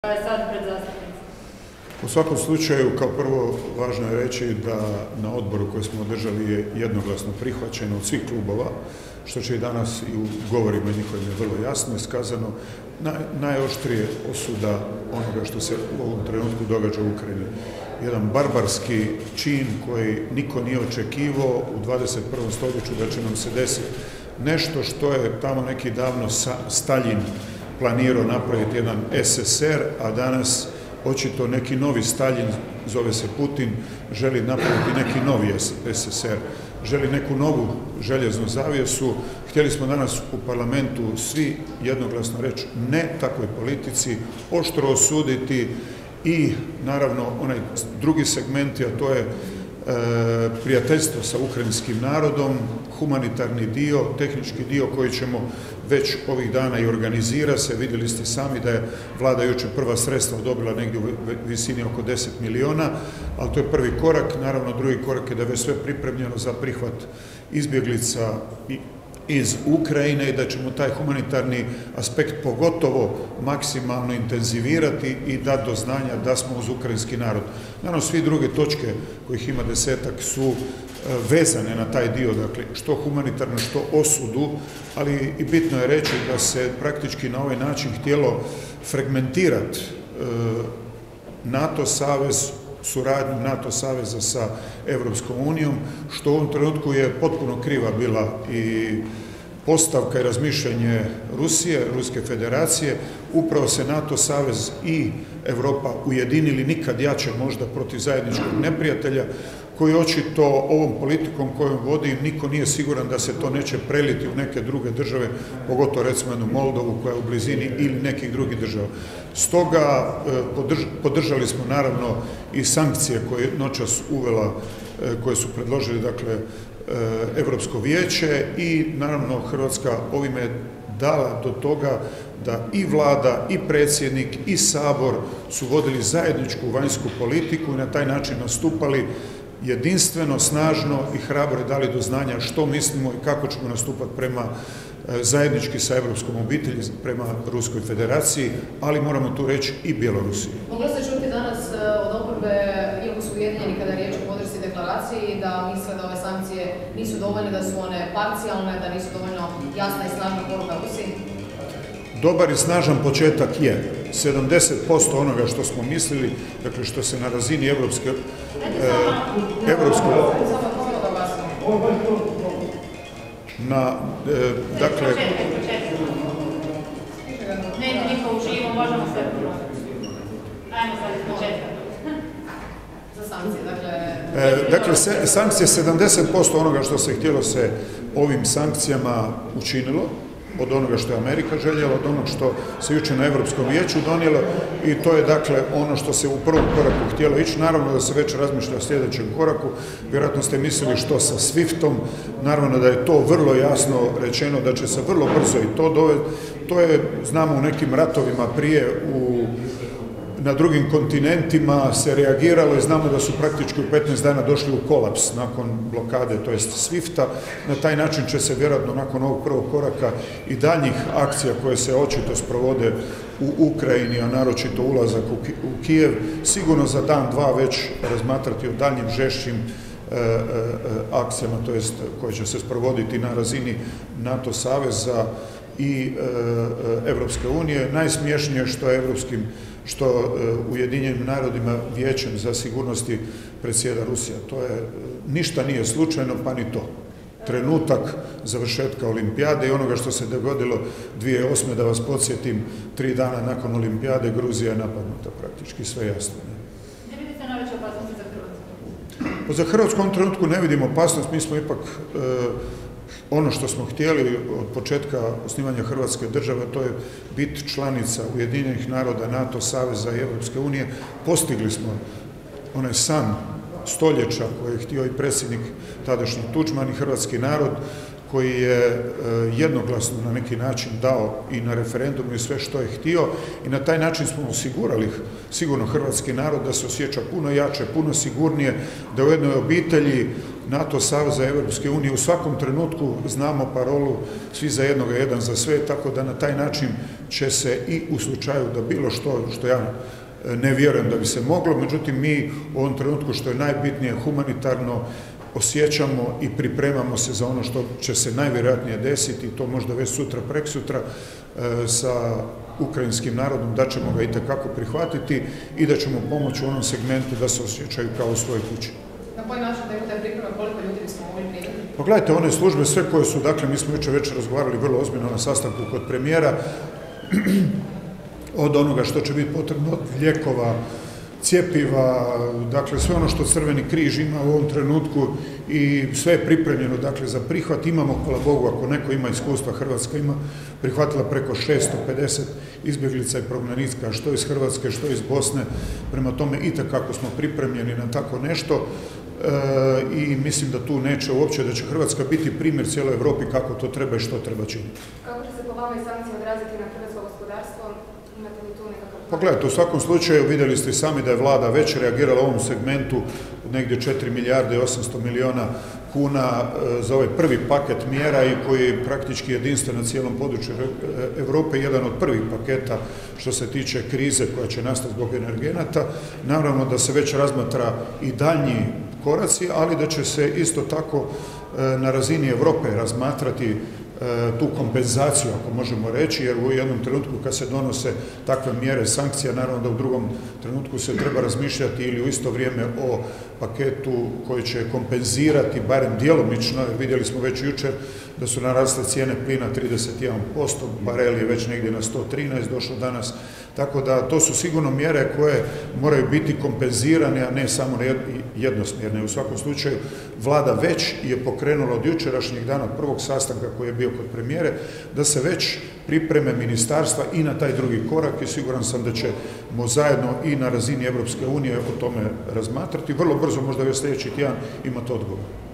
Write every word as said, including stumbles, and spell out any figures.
U svakom slučaju, kao prvo, važno je reći da na odboru koji smo održali je jednoglasno prihvaćeno od svih klubova, što će i danas i u govorima njihovim je vrlo jasno iskazano, naj, najoštrije osuda onoga što se u ovom trenutku događa u Ukrajini. Jedan barbarski čin koji niko nije očekivao u dvadeset prvom stoljeću da će nam se desiti nešto što je tamo neki davno Staljin planirao napraviti, jedan es es er, a danas očito neki novi Staljin, zove se Putin, želi napraviti neki novi es es er, želi neku novu željeznu zavjesu. Htjeli smo danas u parlamentu svi jednoglasno reći ne takvoj politici, oštro osuditi i naravno onaj drugi segment, a to je e, prijateljstvo sa ukrajinskim narodom, humanitarni dio, tehnički dio koji ćemo već ovih dana i organizira se. Vidjeli ste sami da je vlada jučer prva sredstva dobila negdje u visini oko deset miliona, ali to je prvi korak. Naravno, drugi korak je da je već sve pripremljeno za prihvat izbjeglica iz Ukrajine i da ćemo taj humanitarni aspekt pogotovo maksimalno intenzivirati i dati do znanja da smo uz ukrajinski narod. Naravno, svi druge točke, kojih ima desetak, su vezane na taj dio, dakle, što humanitarno, što osudu, ali i bitno je reći da se praktički na ovaj način htjelo fragmentirati e, NATO savez, suradnju NATO saveza sa Europskom unijom, što u ovom trenutku je potpuno kriva bila i postavka i razmišljanje Rusije, Ruske federacije. Upravo se NATO savez i Europa ujedinili nikad jače možda protiv zajedničkog neprijatelja, koji očito ovom politikom kojom vodi niko nije siguran da se to neće preliti u neke druge države, pogotovo recimo jednu Moldovu koja je u blizini ili nekih drugih država. Stoga podržali smo naravno i sankcije koje je noćas uvela, koje su predložili, dakle, Europsko vijeće i naravno Hrvatska ovime dala do toga da i vlada, i predsjednik, i Sabor su vodili zajedničku vanjsku politiku i na taj način nastupali jedinstveno, snažno i hrabro dali do znanja što mislimo i kako ćemo nastupati prema zajednički sa Europskom obitelji, prema Ruskoj federaciji, ali moramo tu reći i Bjelorusiji. Mogli ste čuti danas od oporbe, iako su ujedinjeni kada je riječ o podršci deklaraciji, da misle da ove sankcije nisu dovoljne, da su one parcijalne, da nisu dovoljno jasna i snažna poruka Rusiji? Dobar i snažan početak je. sedamdeset posto onoga što smo mislili, dakle što se na razini Evropske... E, Evropske... Na, e, dakle... Ne, niko uživo, možemo sve prvo. Ajmo sad iz početka. Za sankcije, dakle... E, dakle, se, sankcije, sedamdeset posto onoga što se htjelo se ovim sankcijama učinilo, od onoga što je Amerika željela, od onog što se jučer na Europskom vijeću donijelo, i to je dakle ono što se u prvom koraku htjelo ići. Naravno da se već razmišlja o sljedećem koraku, vjerojatno ste mislili što sa Swiftom, naravno da je to vrlo jasno rečeno da će se vrlo brzo i to dovesti. To je, znamo, u nekim ratovima prije u na drugim kontinentima se reagiralo i znamo da su praktički u petnaest dana došli u kolaps nakon blokade, to jest Swifta. Na taj način će se vjerojatno nakon ovog prvog koraka i daljnjih akcija koje se očito sprovode u Ukrajini, a naročito ulazak u Kijev, sigurno za dan, dva već razmatrati o daljnjim žešćim e, e, akcijama, to jest koje će se sprovoditi na razini NATO saveza i Europske unije. Najsmiješnije što je Europskim, što e, Ujedinjenim narodima vijećem za sigurnosti predsjeda Rusija. To je, ništa nije slučajno, pa ni to. Trenutak završetka olimpijade i onoga što se dogodilo dvije tisuće osme. Da vas podsjetim, tri dana nakon olimpijade Gruzija je napadnuta, praktički sve jasno. Ne vidite najveće opasnosti za Hrvatsku? Pa za Hrvatsku u ovom trenutku ne vidimo opasnost, mi smo ipak e, ono što smo htjeli od početka osnivanja Hrvatske države, to je biti članica Ujedinjenih naroda, NATO saveza i Europske unije. Postigli smo onaj san stoljeća koji je htio i predsjednik tadašnji Tuđman i hrvatski narod, koji je jednoglasno na neki način dao i na referendumu i sve što je htio i na taj način smo osigurali sigurno hrvatski narod da se osjeća puno jače, puno sigurnije, da u jednoj obitelji NATO saveza Europske unije u svakom trenutku znamo parolu svi za jednoga, jedan za sve, tako da na taj način će se i u slučaju da bilo što, što ja ne vjerujem da bi se moglo, međutim mi u ovom trenutku što je najbitnije humanitarno osjećamo i pripremamo se za ono što će se najvjerojatnije desiti, to možda već sutra, preksutra, sa ukrajinskim narodom, da ćemo ga itekako prihvatiti i da ćemo pomoći u onom segmentu da se osjećaju kao u svojoj kući. Na koji način da je priprema, koliko ljudi bismo mogli primiti? Pogledajte, one službe, sve koje su, dakle, mi smo jučer već razgovarali vrlo ozbiljno na sastanku kod premijera, od onoga što će biti potrebno, od lijekova, cjepiva, dakle sve ono što Crveni križ ima u ovom trenutku i sve je pripremljeno, dakle, za prihvat. Imamo, hvala Bogu, ako neko ima iskustva, Hrvatska ima prihvatila preko šesto pedeset izbjeglica i prognanika, što iz Hrvatske, što iz Bosne, prema tome itekako smo pripremljeni na tako nešto e, i mislim da tu neće uopće, da će Hrvatska biti primjer cijeloj Europi kako to treba i što treba činiti. Kako će se po vama i sankcije odraziti na hrvatsko gospodarstvo? Imate li tu nekakav... Pogledajte, u svakom slučaju vidjeli ste sami da je vlada već reagirala u ovom segmentu negdje četiri milijarde i osamsto milijuna kuna za ovaj prvi paket mjera i koji je praktički jedinstven na cijelom području Europe, jedan od prvih paketa što se tiče krize koja će nastati zbog energenata. Naravno da se već razmatra i daljnji koraci, ali da će se isto tako na razini Europe razmatrati tu kompenzaciju, ako možemo reći, jer u jednom trenutku kad se donose takve mjere sankcija, naravno da u drugom trenutku se treba razmišljati ili u isto vrijeme o paketu koji će kompenzirati, barem djelomično, jer vidjeli smo već jučer da su narasle cijene plina trideset jedan posto, barel je već negdje na sto trinaest došlo danas, tako da to su sigurno mjere koje moraju biti kompenzirane, a ne samo jednosmjerne. U svakom slučaju, vlada već je pokrenula od jučerašnjeg dana, od prvog sastanka koji je bio kod premijere, da se već pripreme ministarstva i na taj drugi korak i siguran sam da ćemo zajedno i na razini Europske unije o tome razmatrati. Vrlo brzo, možda već sljedeći tjedan, imati odgovor.